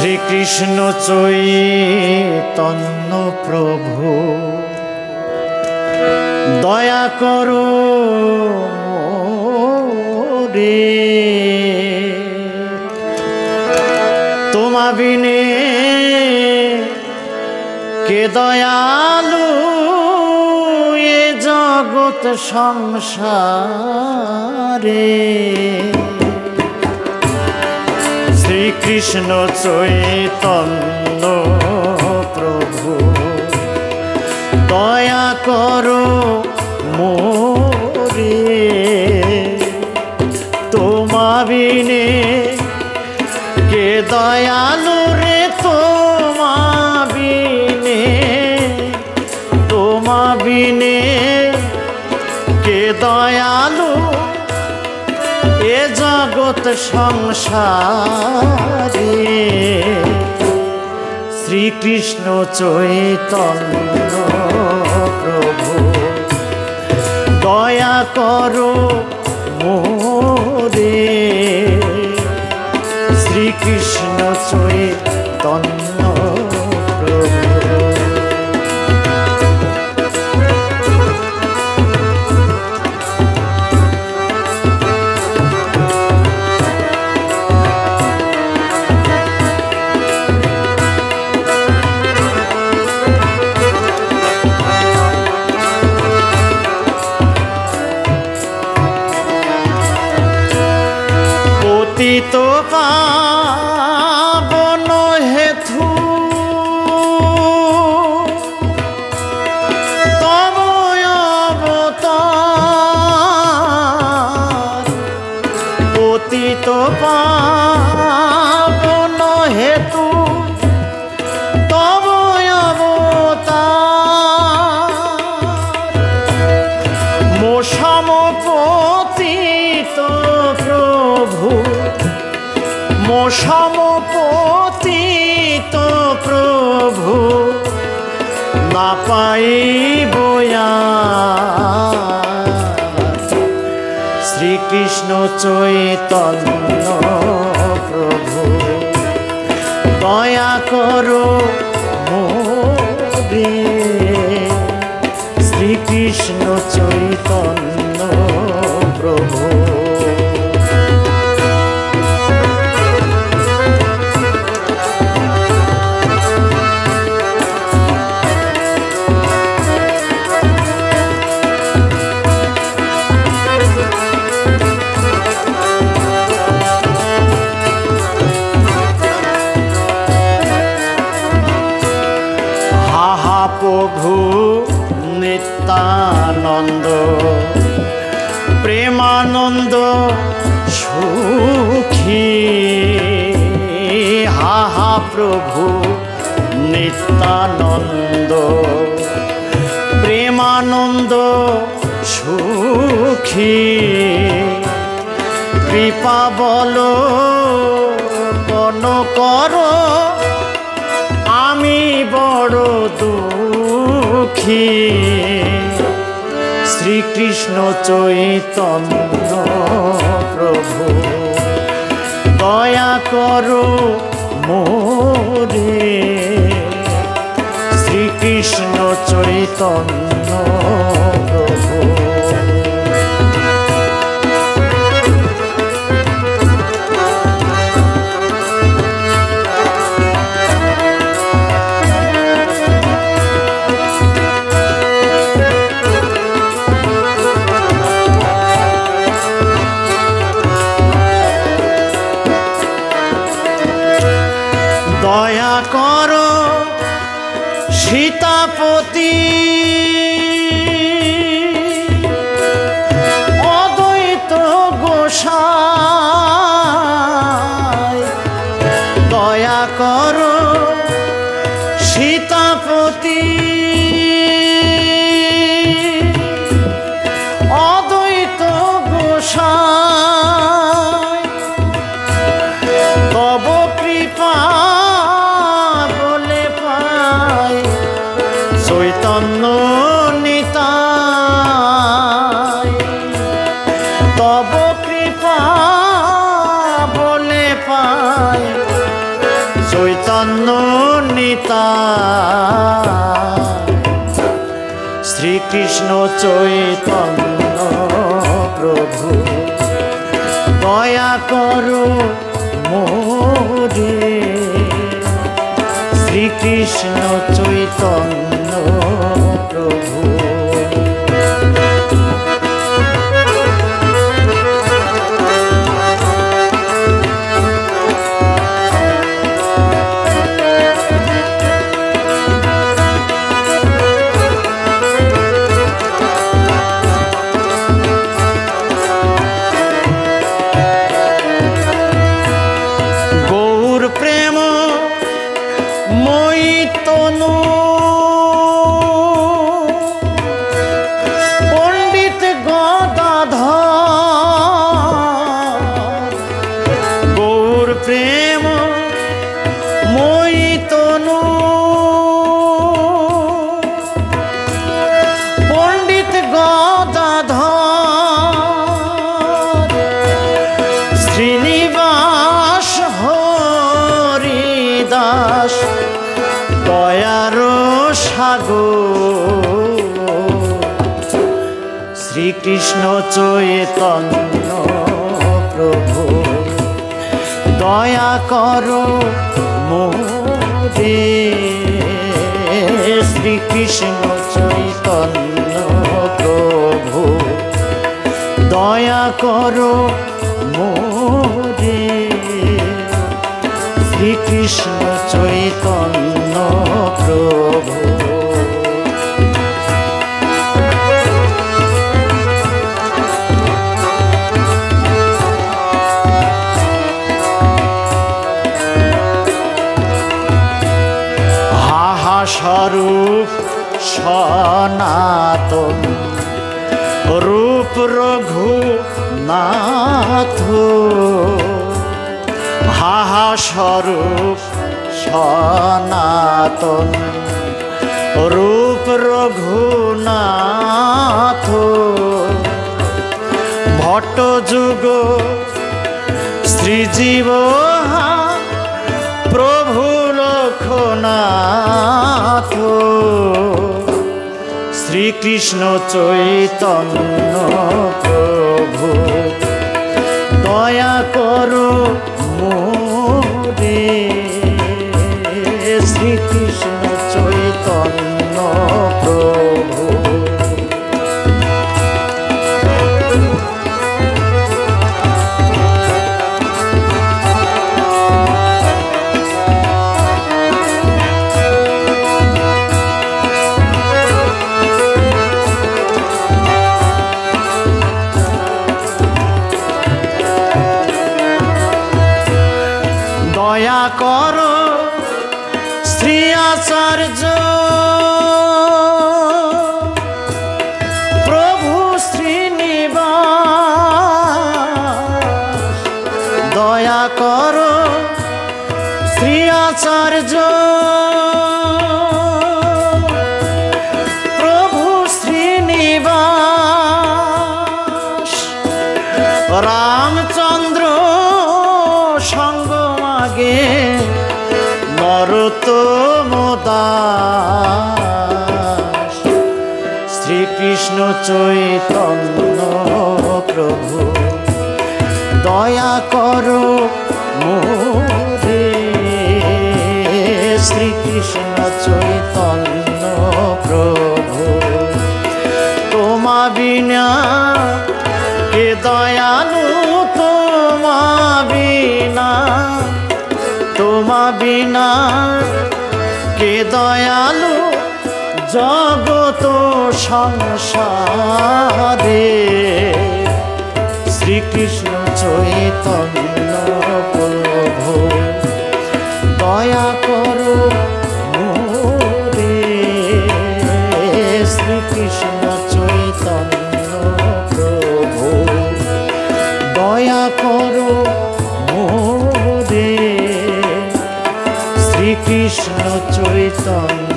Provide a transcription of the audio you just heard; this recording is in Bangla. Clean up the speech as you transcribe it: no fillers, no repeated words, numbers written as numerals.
শ্রীকৃষ্ণ চৈতন্য প্রভু দয়া করো রে, তোমা বিনে কে দয়ালু এ জগৎ সংসারে। শ্রীকৃষ্ণ চৈতন্য প্রভু দয়া করো মোরে, তোমা বিনে কে দয়ালু রে, তোমা বিনে কে দয়ালু এ জগৎ সংসারে। শ্রীকৃষ্ণ চৈতন্য প্রভু দয়া করো মোরে, শ্রীকৃষ্ণ চৈতন্য প্রভু। পতিত পাবন হেতু তব অবতার, পতিত পাবন হেতু তব অবতার। মোসম পতিত প্রভু, মোসম পতিত প্রভু না পাইব আর। শ্রীকৃষ্ণ চৈতন্য প্রভু দয়া করো মোরে, শ্রীকৃষ্ণ চৈতন্য প্রভু। প্রভু নিত্যানন্দ প্রেমানন্দ সুখী, হা হা প্রভু নিত্যানন্দ প্রেমানন্দ সুখী। কৃপা বলো কোন করো আমি বড় দুঃখী। শ্রীকৃষ্ণ চৈতন্য প্রভু দয়া করো মোরে, শ্রীকৃষ্ণ চৈতন্য প্রভু। দয়া করো সীতাপতি অদ্বৈত গোসাই, দয়া করো সীতাপতি অদ্বৈত গোসাই। তব কৃপা চৈতন্য নিতাই, তব কৃপা বলে পাই শ্রীকৃষ্ণ চৈতন্য প্রভু দয়া করো মোরে শ্রীকৃষ্ণ চৈতন্য প্রভু শ্রীকৃষ্ণ চৈতন্য প্রভু দয়া করো মোরে শ্রীকৃষ্ণ চৈতন্য প্রভু দয়া করো মোরে শ্রীকৃষ্ণ চৈতন্য প্রভু স্বরূপ সনাতন রূপ রঘুনাথ হাহা স্বরূপ সনাতন রূপ রঘুনাথ ভট্টযুগ শ্রীজীব প্রভু লোকনাথ শ্রীকৃষ্ণ চৈতন্য প্রভু দয়া করো মোরে শ্রীকৃষ্ণ চৈতন্য প্রভু দয়া করো শ্রী আচার্য প্রভু শ্রীনিবাস দয়া করো শ্রী আচার্য প্রভু শ্রীনিবাস রামচন্দ্র সঙ্গ নরোত্তম দাস শ্রীকৃষ্ণ চৈতন্য প্রভু দয়া করো মোরে শ্রীকৃষ্ণ চৈতন্য প্রভু তোমা বিনা কে দয়ালু তোমা বিনা কে দয়ালু জগত সংসারে শ্রীকৃষ্ণ চৈতন্য প্রভু দয়া করো মোরে শ্রীকৃষ্ণ চৈতন্য প্রভু দয়া করো মোরে শ্রীকৃষ্ণ চৈতন্য